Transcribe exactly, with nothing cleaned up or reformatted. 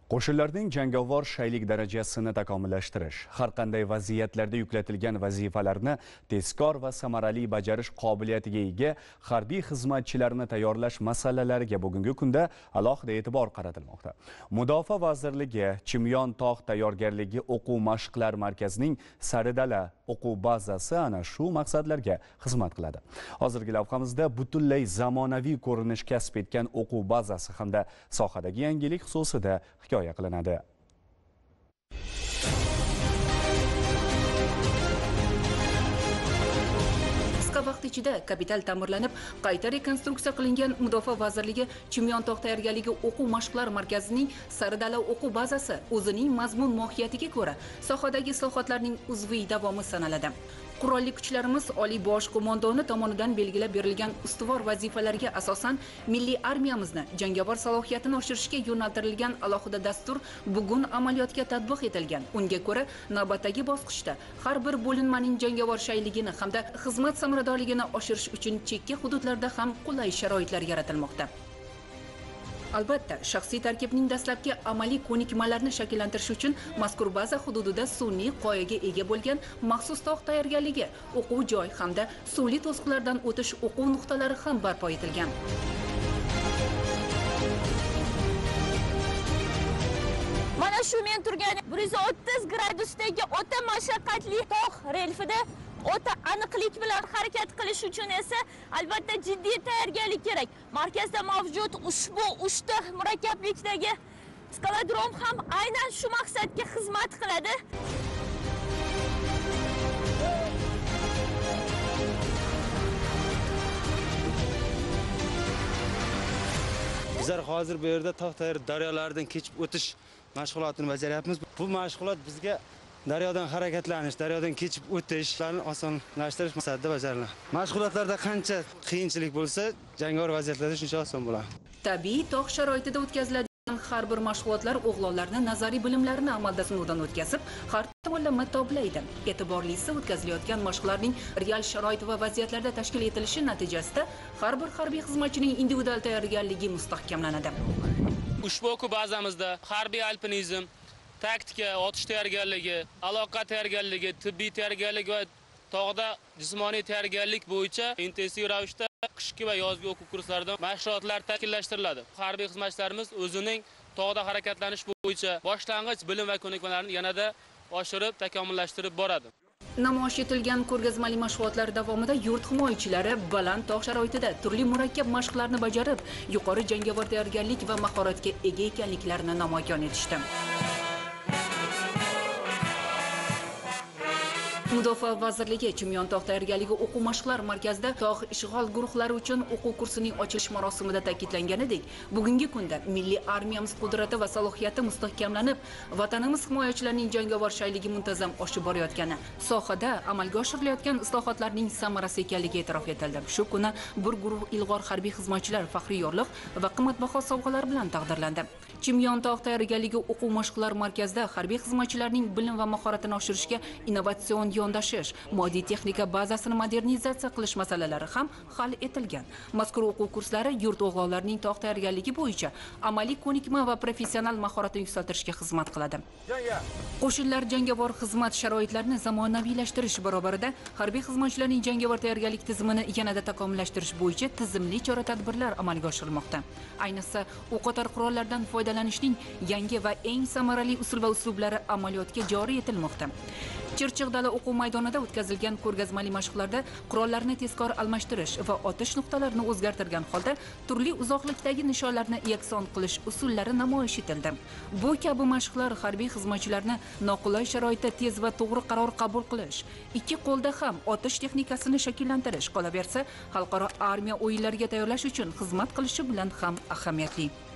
Qo'shinlarning jangovar shaylik darajasini takomillashtirish, har qanday vaziyatlarda yuklatilgan vazifalarni tezkor va samarali bajarish qobiliyatiga ega harbiy xizmatchilarni tayyorlash masalalariga bugungi kunda alohida e'tibor qaratilmoqda. Mudofaa vazirligi Chimyon tog' tayyorgarligi o'quv mashqlar markazining Saridala o'quv bazasi ana shu maqsadlarga xizmat qiladi. Hozirgi lavhamizda butunlay zamonaviy ko'rinish kasb etgan o'quv bazasi hamda sohadagi yangilik xususida hikoya qilinadi. Qisqa vaqt ichida kapital ta'mirlanib, qayta rekonstruksiya qilingan Mudofaa vazirligi Chimyon tog' tayyorgarligi o'quv mashqlar markazining Saridala o'quv bazasi o'zining mazmun mohiyatiga ko'ra sohadagi islohotlarning uzviy davomi sanaladi. Qurolli kuchlarimiz Oliy bosh qo'mondoni tomonidan belgilab berilgan ustuvor vazifalarga asosan milliy armiyamizni jangovar salohiyatini oshirishga yo'naltirilgan alohida dastur bugun amaliyotga tatbiq etilgan. Unga ko'ra, navbatdagi bosqichda har bir bo'linmaning jangovar shayligini hamda xizmat samaradorligini oshirish uchun chekka hududlarda ham qulay sharoitlar yaratilmoqda. Albatta, shaxsiy tarkibning dastlabki amaliy ko'nikmalarini shakllantirish uchun mazkur baza hududida sun'iy qoyaga ega bo'lgan maxsus tog' tayyorgarligi, o'quv joy hamda suvli to'siqlardan o'tish o'quv nuqtalari ham barpo etilgan. Mana shu men turgan bir yuz o'ttiz gradusdagi o'ta mashaqqatli tog' relfida o'ta aniqlik bilan harakat qilish uchun esa albatta jiddiy tayyorgarlik kerak. Markazda mavjud ushbu uchta murakkablikdagi skaladrom ham aynan shu maqsadga xizmat qiladi. Bizlar hozir bu yerda tog' tayyor daryolardan kechib o'tish mashg'ulotini bajaryapmiz. Bu mashg'ulot bizga daryodan harakatlanish, daryodan kechib o'tishlarni osonlashtirish maqsadida bajariladi. Mashg'ulotlarda qancha qiyinchilik bo'lsa, jangovar vaziyatlarda shuncha oson bo'ladi. Tabiiy tog' sharoitida o'tkaziladigan har bir mashg'ulotlar o'g'lonlarni nazariy bilimlarini amalda sinovdan o'tkazib, har tomonlama toblaydi. E'tiborlisi, o'tkazilayotgan mashqlarning real sharoit va vaziyatlarda tashkil etilishi natijasida har bir harbiy xizmatchining individual tayyorgarligi mustahkamlanadi. Ushbu o'quv bazamizda harbiy alpinizm, taktika, otish tayyorgarligi, aloqa tayyorgarligi, tibbiy tayyorgarlik va tog'da jismoniy tayyorgarlik bo'yicha intensiv ravishda qishki va yozgi o'quv kurslarida mashg'ulotlar tashkillashtiriladi. Harbiy xizmatchilarimiz o'zining tog'da harakatlanish bo'yicha boshlang'ich bilim va ko'nikmalarini yanada oshirib, takomillashtirib boradi. Namoyish etilgan ko'rgazmali mashg'ulotlar davomida yurt himoyachilari baland tog' sharoitida turli murakkab mashqlarni bajarib, yuqori jangovar tayyorgarlik va mahoratga ega ekanliklarini namoyon etishdi. Mudofaa vazirligi Chimyon tog' tayyorgarligi o'quv mashqlar markazida tog' ishg'ol guruhlari uchun o'quv kursining ochilish marosimida ta'kidlanganidek, bugungi kunda milliy armiyamiz qudrati va salohiyati mustahkamlanib, vatanimiz himoyachilarining jangovar shayligi muntazam oshib borayotgani, sohada amalga oshirilayotgan islohotlarning samarasi ekanligi e'tirof etildi. Shu kuni bir guruh ilg'or harbiy xizmatchilar faxriy yorliq va qimmatbaho sovg'alar bilan taqdirlandi. Chimyon tog' tayyorgarligi o'quv mashqlar markazida harbiy xizmatchilarning bilim va mahoratini oshirishga innovatsion yondashish, moddiy texnika bazasini modernizatsiya qilish masalalari ham hal etilgan. Mazkur o'quv kurslari yurt o'g'lonlarining tog' tayyorgarligi bo'yicha amaliy ko'nikma va professional mahoratini yuksaltirishga xizmat qiladi. Qo'shinlar jangovar xizmat sharoitlarini zamonaviylashtirish barobarida harbiy xizmatchilarning jangovar tayyorgarlik tizimini yanada takomillashtirish bo'yicha tizimli chora-tadbirlar amalga oshirilmoqda. Ayniqsa, o'qotar qurollardan foydalanishning yangi va eng samarali usul va uslublari amaliyotga joriy etilmoqda. Chirchiq dala o'quv maydonida o'tkazilgan ko'rgazmali mashqlarda qurollarni tezkor almashtirish va otish nuqtalarini o'zgartirgan holda turli uzoqlikdagi nishonlarni yakson qilish usullari namoyish etildi. Bu kabi mashqlar harbiy xizmatchilarni noqulay sharoitda tez va to'g'ri qaror qabul qilish, ikki qo'lda ham otish texnikasini shakllantirish, qolaversa, xalqaro armiya o'yinlariga tayyorlash uchun xizmat qilishi bilan ham ahamiyatli.